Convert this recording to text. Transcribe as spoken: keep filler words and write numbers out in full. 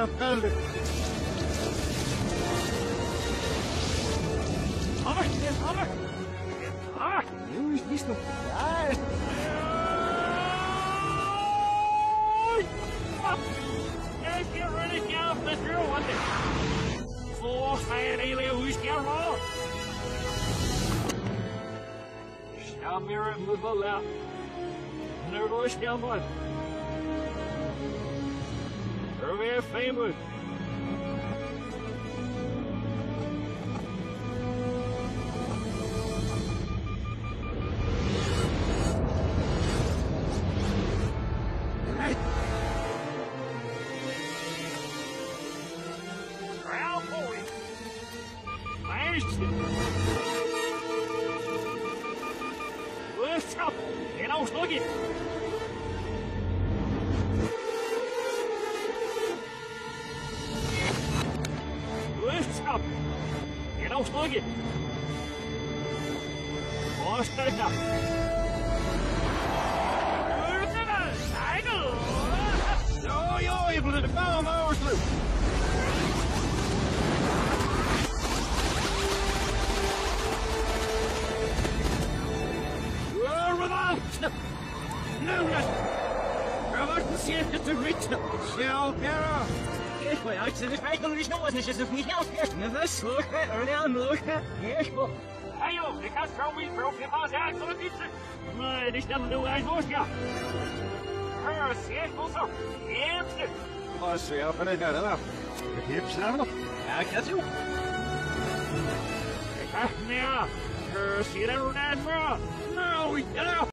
now, Thunder. Hammer, yes, hammer. Ah, nu is niet nog. Ja. Yes, get ready, down, Mister Wonder. Four fire alien who's got wrong. Stop here and move out. Never down one. Very famous. Lift up, you know, look it. Lift up, you know, look it. Lost it up. No, you're able to come over through. No, no. Robert, see if it's a rich. Shell, Hera. Yes, well, I said it's right. There's no one. It's just a few help here. Never look at or down, look at. Yes, well. Hey, you. They can't throw me broke your house out. So it's a. My, this doesn't do as much, yeah. Her, see it, also. Yes, sir. I see up in it, now. The hips now. I got you. Now, her, see it, everyone, bro. No, we get out.